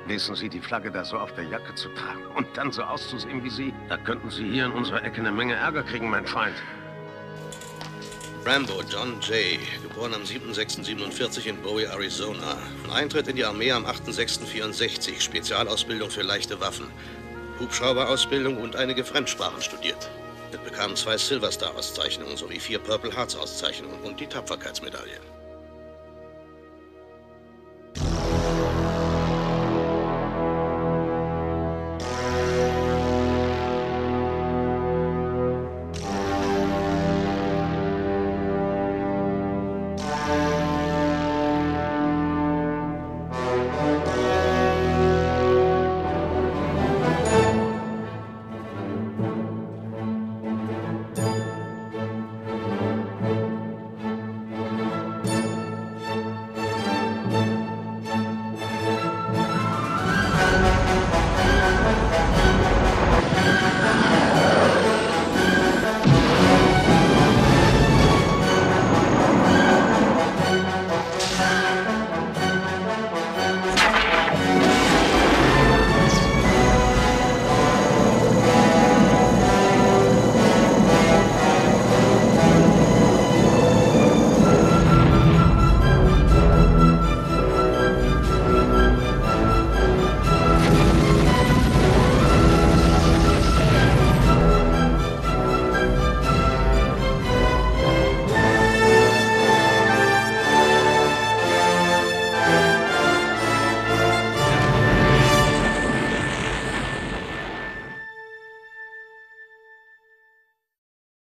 Wissen Sie, die Flagge da so auf der Jacke zu tragen und dann so auszusehen wie Sie, da könnten Sie hier in unserer Ecke eine Menge Ärger kriegen, mein Freund. Rambo John Jay, geboren am 7.6.47 in Bowie, Arizona. Von Eintritt in die Armee am 8.6.64, Spezialausbildung für leichte Waffen. Hubschrauberausbildung und einige Fremdsprachen studiert. Er bekam 2 Silver Star Auszeichnungen sowie 4 Purple Hearts Auszeichnungen und die Tapferkeitsmedaille.